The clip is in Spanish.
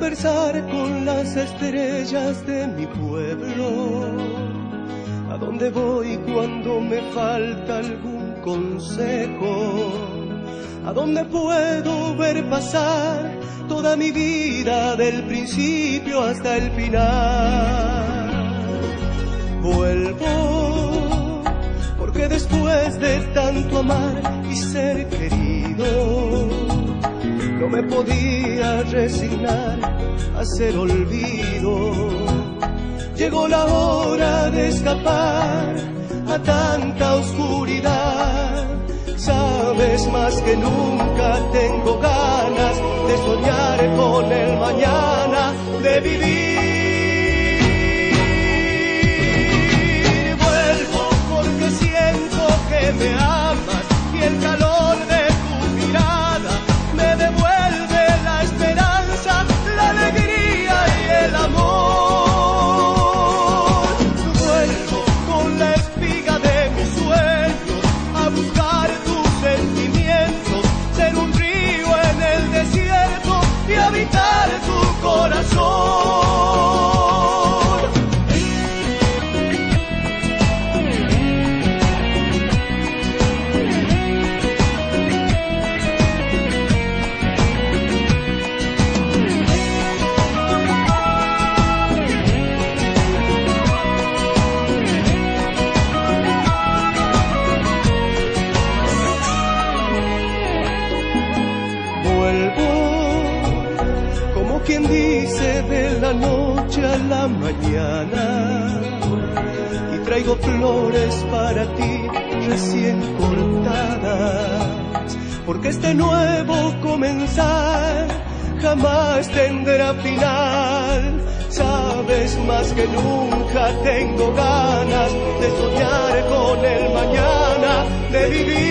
conversar con las estrellas de mi pueblo. ¿A dónde voy cuando me falta algún consejo? ¿A dónde puedo ver pasar toda mi vida del principio hasta el final? Vuelvo, porque después de tanto amar y ser querido, no me podía resignar a ser olvido. Llegó la hora de escapar a tanta oscuridad. Sabes, más que nunca tengo ganas de soñar con el mañana, de vivir. Vuelvo porque siento que me amas y el calor de tu mirada me devuelve la esperanza, la alegría y el amor. Vuelvo con la espiga de mis sueños a buscar tus sentimientos, ser un río en el desierto y habitar tu corazón. Quien dice de la noche a la mañana, y traigo flores para ti recién cortadas, porque este nuevo comenzar jamás tendrá final. Sabes, más que nunca tengo ganas de soñar con el mañana, de vivir.